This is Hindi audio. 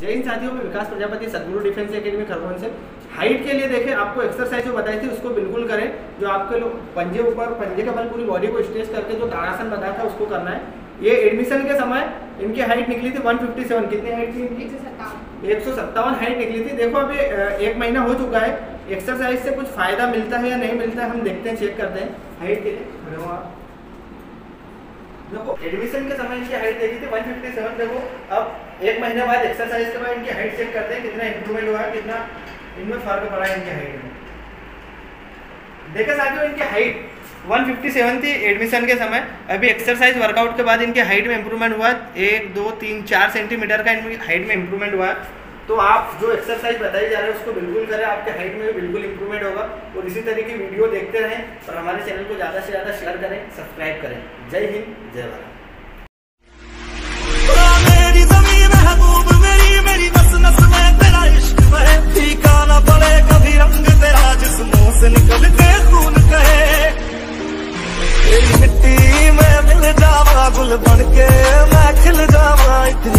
जय हिंद साथियों, मैं विकास प्रजापति सदगुरु डिफेंस एकेडमी खरगोन से। हाइट के लिए देखें, आपको एक्सरसाइज जो बताई थी उसको बिल्कुल करें। जो आपके लोग पंजे ऊपर, पंजे के बल पूरी बॉडी को स्ट्रेच करके जो ताड़ासन बताया था उसको करना है। ये एडमिशन के समय इनकी हाइट निकली थी 157। कितनी हाइट थी इनकी? 157 हाइट निकली थी। देखो अभी 1 महीना हो चुका है। एक्सरसाइज से कुछ फायदा मिलता है या नहीं मिलता है हम देखते हैं, चेक करते हैं। हाइट के लिए देखो, एडमिशन के समय इनकी हाइट देखी थी 157। देखो अब 1 महीने बाद एक्सरसाइज के बाद इनकी हाइट चेक करते हैं, कितना इंप्रूवमेंट हुआ है, कितना इनमें फर्क पड़ा है इनकी हाइट में। देखा साथियों, इनकी हाइट 157 थी एडमिशन के समय। अभी एक्सरसाइज वर्कआउट के बाद इनकी हाइट में इंप्रूवमेंट हुआ 1, 2, 3, 4 सेंटीमीटर का इनकी हाइट में इंप्रूवमेंट हुआ है। तो आप जो एक्सरसाइज बताई जा रहे हैं उसको बिल्कुल करें, आपके हाइट में बिल्कुल इंप्रूवमेंट होगा। और इसी तरह की वीडियो देखते रहें और हमारे चैनल को ज़्यादा से ज़्यादा शेयर करें, सब्सक्राइब करें। जय हिंद, जय भारत। मिट्टी में मिल जावा, गुल बन के मैं खिल जावा।